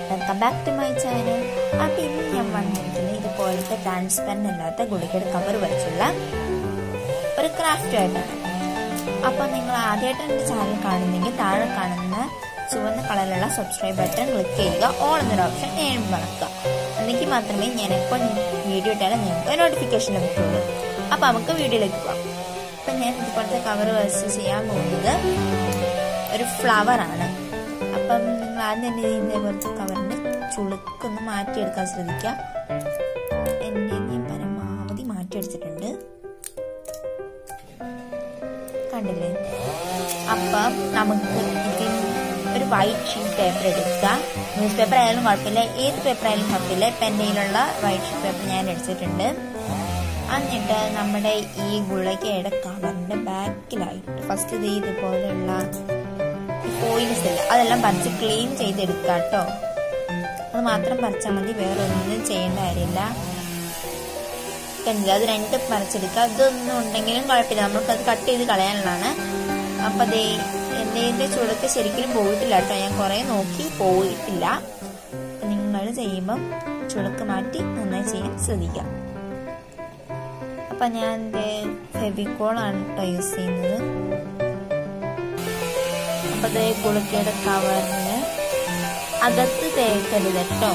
Welcome back to my channel. അപ്പം ഇന്ന് ഞാൻ വന്നിരിക്കുന്നത് ഇതുപോലത്തെ ട്രാൻസ്പെറൻ്റ് അല്ലാത്ത ഗുളികയുടെ കവർ വെച്ചുള്ള ഒരു ക്രാഫ്റ്റ് ആയിട്ടാണ്. അപ്പം നിങ്ങൾ ആദ്യമായിട്ട് എൻ്റെ ചാനൽ കാണുന്നെങ്കിൽ താഴെ കാണുന്ന ചുവന്ന കളറിലുള്ള സബ്സ്ക്രൈബ് ബട്ടൺ ക്ലിക്ക് ചെയ്യുക, ഓൾ എന്നൊരു ഓപ്ഷൻ വളക്കുക. എന്നെങ്കിൽ മാത്രമേ ഞാൻ എപ്പോൾ വീഡിയോ ഇട്ടാലും നിങ്ങൾക്ക് നോട്ടിഫിക്കേഷൻ ലഭിക്കുള്ളൂ. അപ്പം നമുക്ക് വീഡിയോയിലേക്ക് പോകാം. അപ്പം ഞാൻ ഇതുപോലത്തെ കവർ വെച്ച് ചെയ്യാൻ പോകുന്നത് ഒരു ഫ്ലവറാണ്. അപ്പം നിങ്ങൾ ആദ്യം തന്നെ ഇതേപോലത്തെ കവറിൻ്റെ ചുളുക്കൊന്ന് മാറ്റിയെടുക്കാൻ ശ്രദ്ധിക്കുക. എൻ്റെ ഞാൻ പരമാവധി മാറ്റിയെടുത്തിട്ടുണ്ട്, കണ്ടില്ലേ? അപ്പം നമുക്ക് ഇതിൽ ഒരു വൈറ്റ് ഷീറ്റ് പേപ്പർ എടുക്കുക. ന്യൂസ് പേപ്പർ ആയാലും കുഴപ്പമില്ല, ഏത് പേപ്പർ ആയാലും കുഴപ്പമില്ല. ഇപ്പം എൻ്റെ കയ്യിലുള്ള വൈറ്റ് ഷീറ്റ് പേപ്പർ ഞാൻ എടുത്തിട്ടുണ്ട്. എന്നിട്ട് നമ്മുടെ ഈ ഗുളികയുടെ കവറിൻ്റെ ബാക്കിലായിട്ട് ഫസ്റ്റ് ഇതുപോലെയുള്ള ഫോയിൽസ് ഇല്ല, അതെല്ലാം പറിച്ച് ക്ലീൻ ചെയ്തെടുക്കുക കേട്ടോ. അത് മാത്രം പറിച്ചാൽ മതി, വേറെ ഒന്നും ചെയ്യേണ്ട കാര്യമില്ല. കണ്ടില്ല, അത് രണ്ടും പറിച്ചെടുക്കുക. ഇതൊന്നും ഉണ്ടെങ്കിലും കുഴപ്പമില്ല, നമുക്കത് കട്ട് ചെയ്ത് കളയാനുള്ളതാണ്. അപ്പം അതേ എൻ്റെ ചുളുക്ക് ശരിക്കും പോയിട്ടില്ല കേട്ടോ. ഞാൻ കുറേ നോക്കി, പോയിട്ടില്ല. നിങ്ങൾ ചെയ്യുമ്പം ചുളുക്ക് മാറ്റി നന്നായി ചെയ്യാൻ ശ്രദ്ധിക്കുക. അപ്പം ഞാൻ എൻ്റെ ഫെവിക്കോളാണ് കേട്ടോ യൂസ് ചെയ്യുന്നത്. അപ്പം അതേ ഗുളികയുടെ കവറിന് അകത്ത് തേക്കരുത് കേട്ടോ.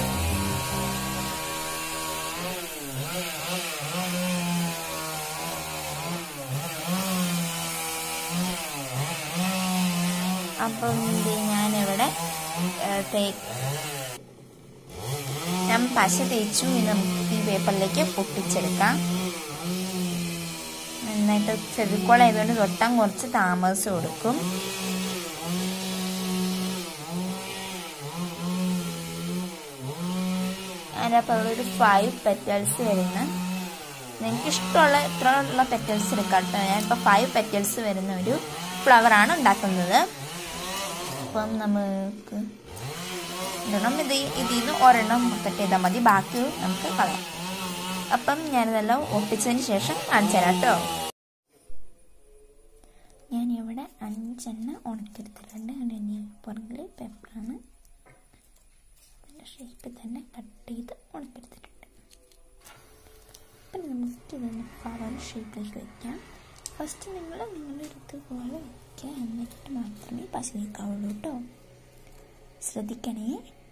അപ്പം ഞാനിവിടെ ഞാൻ പശ തേച്ചു. നമുക്ക് ഈ പേപ്പറിലേക്ക് പൊട്ടിച്ചെടുക്കാം. നന്നായിട്ട് ഫെവിക്കോൾ ആയതുകൊണ്ട് തൊട്ടാൻ കുറച്ച് താമസം കൊടുക്കും. അതിനപ്പോൾ ഒരു 5 പെറ്റൽസ് വരുന്ന, നിങ്ങൾക്ക് ഇഷ്ടമുള്ള ഇത്ര ഉള്ള പെറ്റൽസ് എടുക്കാം കേട്ടോ. ഞാനിപ്പോൾ 5 പെറ്റൽസ് വരുന്ന ഒരു ഫ്ലവറാണ് ഉണ്ടാക്കുന്നത്. അപ്പം നമുക്ക് ഇടണം, ഇതിൽ നിന്ന് ഒരെണ്ണം കട്ട് ചെയ്താൽ മതി, ബാക്കി നമുക്ക് കളയാം. അപ്പം ഞാനിതെല്ലാം ഒട്ടിച്ചതിന് ശേഷം കാണിച്ചു തരാം കേട്ടോ. ഞാനിവിടെ 5 എണ്ണം ഉണക്കിയെടുത്തിട്ടുണ്ട്. അതിന് പുറകിൽ പേപ്പറാണ്, അതിൻ്റെ ഷേപ്പിൽ തന്നെ കട്ട് ചെയ്ത് ഉണക്കിയെടുത്തിട്ടുണ്ട്. അപ്പം നമുക്ക് ഇതൊന്ന് ഫ്ലവർ ഷേപ്പിലേക്ക് വയ്ക്കാം. ഫസ്റ്റ് നിങ്ങളുടെ ഇതുപോലെ വയ്ക്കുക, എന്നിട്ട് മാത്രമേ പശ തേക്കാവുള്ളൂ കേട്ടോ. ശ്രദ്ധിക്കണേ.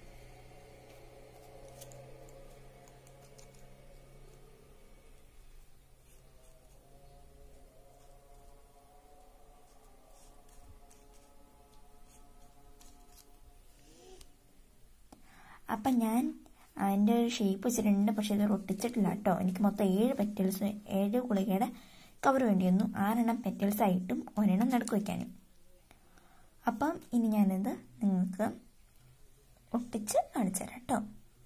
അപ്പം ഞാൻ അതിൻ്റെ ഒരു ഷേപ്പ് വെച്ചിട്ടുണ്ട്, പക്ഷെ ഇത് ഒട്ടിച്ചിട്ടില്ല കേട്ടോ. എനിക്ക് മൊത്തം 7 പെറ്റൽസ് 7 ഗുളികയുടെ കവർ വേണ്ടി വന്നു. 6 എണ്ണം പെറ്റൽസ് ആയിട്ടും 1 എണ്ണം നടുക്ക് വയ്ക്കാനും. അപ്പം ഇനി ഞാനിത് നിങ്ങൾക്ക് ഒട്ടിച്ച് കാണിച്ചു തരാം കേട്ടോ.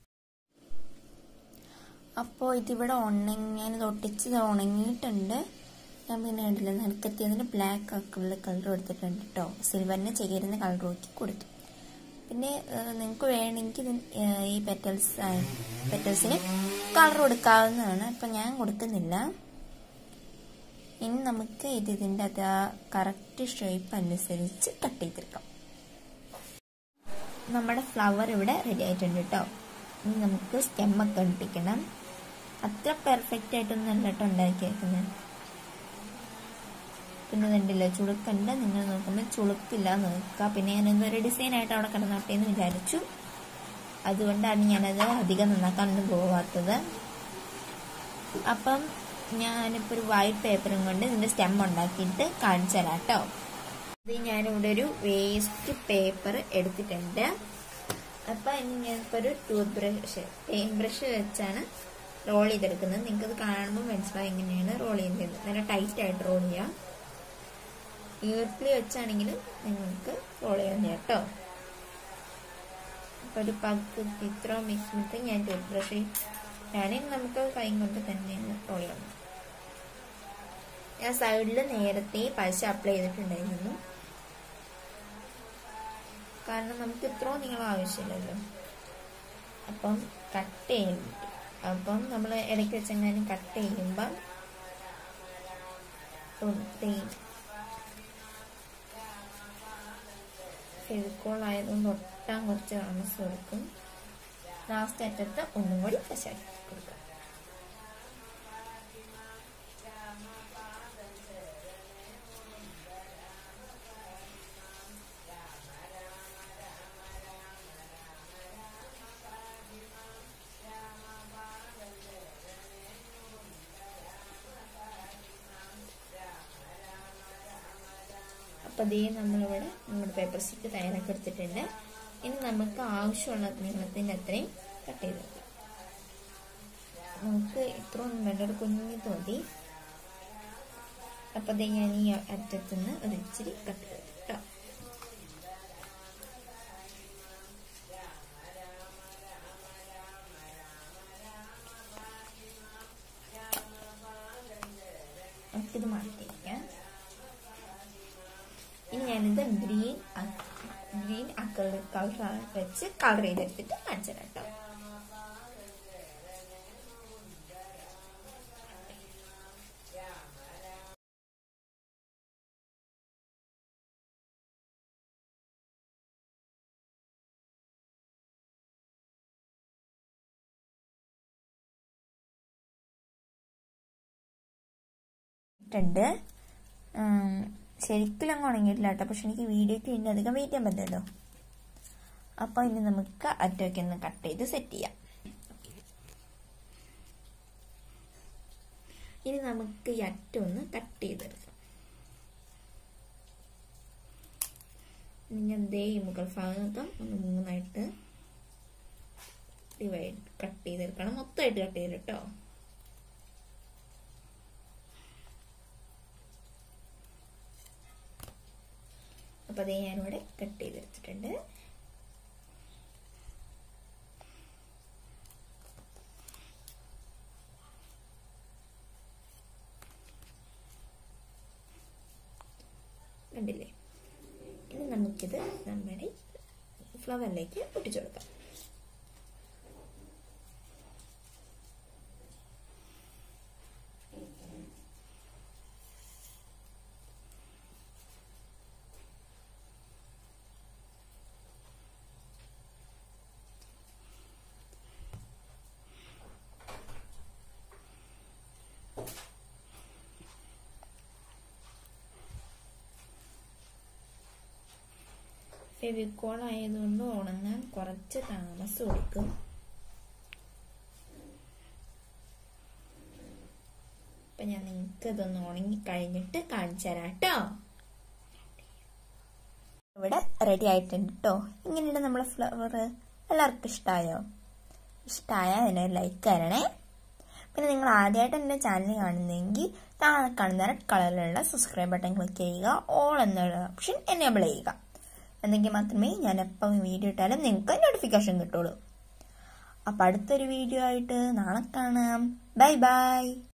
അപ്പോൾ ഇതിവിടെ ഞാനിത് ഒട്ടിച്ചത് ഉണങ്ങിയിട്ടുണ്ട്. ഞാൻ പിന്നെ കണ്ടില്ല, നടുക്കെത്തിയതിന് ബ്ലാക്ക് ആക്കുള്ള കളർ കൊടുത്തിട്ടുണ്ട് കേട്ടോ. സിൽവറിന് ചേരുന്ന കളർ നോക്കി കൊടുത്തു. പിന്നെ നിങ്ങൾക്ക് വേണമെങ്കിൽ ഈ പെറ്റൽസിന് കളർ കൊടുക്കാവുന്നതാണ്. അപ്പം ഞാൻ കൊടുക്കുന്നില്ല. ഇനി നമുക്ക് ഇതിൻ്റെ അത് കറക്റ്റ് ഷേപ്പ് അനുസരിച്ച് കട്ട് ചെയ്തെടുക്കാം. നമ്മുടെ ഫ്ലവർ ഇവിടെ റെഡി ആയിട്ടുണ്ട് കേട്ടോ. ഇനി നമുക്ക് സ്റ്റെമ്മൊക്കെ ഒട്ടിക്കണം. അത്ര പെർഫെക്റ്റ് ആയിട്ടൊന്നും അല്ല കേട്ടോ ഉണ്ടാക്കിയേക്കുന്നത്. പിന്നെ കണ്ടില്ല, ചുളുക്കുണ്ട്. നിങ്ങൾ നോക്കുമ്പോൾ ചുളുക്കില്ല നോക്കുക. പിന്നെ ഞാനെന്തൊരു ഡിസൈനായിട്ട് അവിടെ കിടന്നോട്ടെ എന്ന് വിചാരിച്ചു. അതുകൊണ്ടാണ് ഞാനത് അധികം നന്നാക്കാനൊന്നും പോവാത്തത്. അപ്പം ഞാനിപ്പോൾ ഒരു വൈറ്റ് പേപ്പറും കൊണ്ട് ഇതിൻ്റെ സ്റ്റെം ഉണ്ടാക്കിയിട്ട് കാണിച്ചു തരാം കേട്ടോ. ഇത് ഞാനിവിടെ ഒരു വേസ്റ്റ് പേപ്പർ എടുത്തിട്ടുണ്ട്. അപ്പം ഇനി ഞാനിപ്പോൾ ഒരു പെയിന്റ് ബ്രഷ് വെച്ചാണ് റോൾ ചെയ്തെടുക്കുന്നത്. നിങ്ങൾക്കത് കാണുമ്പോൾ മനസ്സിലാവും എങ്ങനെയാണ് റോൾ ചെയ്യുന്നത്. നല്ല ടൈറ്റായിട്ട് റോൾ ചെയ്യാം. ഈർക്കിളി വെച്ചാണെങ്കിൽ നിങ്ങൾക്ക് റോൾ ചെയ്യാൻ കേട്ടോ. അപ്പോൾ ഒരു ഇത്ര മിക്സ് ഞാൻ ടൂത്ത് ബ്രഷ് ആണെങ്കിൽ നമുക്ക് കൈ കൊണ്ട് തന്നെയാണ് റോൾ ചെയ്യാം. ഞാൻ സൈഡിൽ നേരത്തെ പശ അപ്ലൈ ചെയ്തിട്ടുണ്ടായിരുന്നു, കാരണം നമുക്ക് ഇത്രയും നീളം ആവശ്യമില്ലല്ലോ. അപ്പം കട്ട് ചെയ്യുന്നുണ്ട്. അപ്പം നമ്മൾ ഇടയ്ക്ക് വെച്ചെങ്ങാനും കട്ട് ചെയ്യുമ്പം ഫെവിക്കോൾ ആയതുകൊണ്ട് ഒട്ടാൻ കുറച്ച് താമസം കൊടുക്കും. ലാസ്റ്റ് അറ്റത്ത് ഒന്നും കൂടി പശാക്കി കൊടുക്കുക. അപ്പോൾ അതേ നമ്മളിവിടെ നമ്മുടെ പേപ്പർ സ്റ്റിക്ക് തയ്യാറാക്കി എടുത്തിട്ടുണ്ട്. ഇനി നമുക്ക് ആവശ്യമുള്ള നീളത്തിൻ്റെ അത്രയും കട്ട് ചെയ്തെടുക്കാം. നമുക്ക് ഇത്ര ഒന്നും വേണ്ട, ഒരു കുഞ്ഞു തോന്നി. അപ്പോൾ അതേ ഞാൻ ഈ അറ്റത്തുനിന്ന് ഒരു ഇച്ചിരി കട്ട് ചെയ്തു കേട്ടോ. നമുക്കിത് മാറ്റിയിരിക്കാം. ഇനി ഞാനിത് ഗ്രീൻ അക്രിലിക് കളർ വെച്ച് കളർ ചെയ്തെടുത്തിട്ട് കാണിച്ചു തരാം കേട്ടോ. ശരിക്കും അങ്ങ് ഉണങ്ങിയിട്ടില്ല കേട്ടോ, പക്ഷെ എനിക്ക് വീഡിയോക്ക് വേണ്ടി അധികം വെയിറ്റ് ചെയ്യാൻ പറ്റില്ലല്ലോ. അപ്പോൾ ഇനി നമുക്ക് അറ്റമൊക്കെ ഒന്ന് കട്ട് ചെയ്ത് സെറ്റ് ചെയ്യാം. ഇനി നമുക്ക് ഈ അറ്റം ഒന്ന് കട്ട് ചെയ്തെടുക്കാം. ഞാൻ ദേ ഈ മുകൾ ഭാഗം ഒന്ന് മൂന്നായിട്ട് കട്ട് ചെയ്തെടുക്കണം. മൊത്തമായിട്ട് കട്ട് ചെയ്ത് കേട്ടോ. അപ്പോൾ അതേ ഞാനിവിടെ കട്ട് ചെയ്തെടുത്തിട്ടുണ്ട്. കണ്ടില്ലേ? ഇനി നമുക്കിത് നമ്മുടെ ഫ്ലവറിലേക്ക് ഒട്ടിച്ചു കൊടുക്കാം. ഫെവിക്കോൾ ആയതുകൊണ്ട് ഉണങ്ങാൻ കുറച്ച് താമസം എടുക്കും. അപ്പൊ ഞാൻ നിങ്ങൾക്ക് ഇതൊന്ന് ഉണങ്ങി കഴിഞ്ഞിട്ട് കാണിച്ചു തരാം കേട്ടോ. ഇവിടെ റെഡി ആയിട്ടുണ്ട് കേട്ടോ. ഇങ്ങനെയുണ്ട് നമ്മളെ ഫ്ലവർ. എല്ലാവർക്കും ഇഷ്ടമായോ? ഇഷ്ടമായാൽ എന്നെ ലൈക്ക് തരണേ. പിന്നെ നിങ്ങൾ ആദ്യമായിട്ട് എൻ്റെ ചാനൽ കാണുന്നെങ്കിൽ താഴെ കാണുന്ന റെഡ് കളറിലുള്ള സബ്സ്ക്രൈബ് ബട്ടൺ ക്ലിക്ക് ചെയ്യുക. ഓൾ എന്നുള്ള ഓപ്ഷൻ എനേബിൾ ചെയ്യുക. എന്നെങ്കിൽ മാത്രമേ ഞാൻ എപ്പം വീഡിയോ ഇട്ടാലും നിങ്ങൾക്ക് നോട്ടിഫിക്കേഷൻ കിട്ടുള്ളൂ. അപ്പം അടുത്തൊരു വീഡിയോ ആയിട്ട് നാളെ കാണാം. Bye by.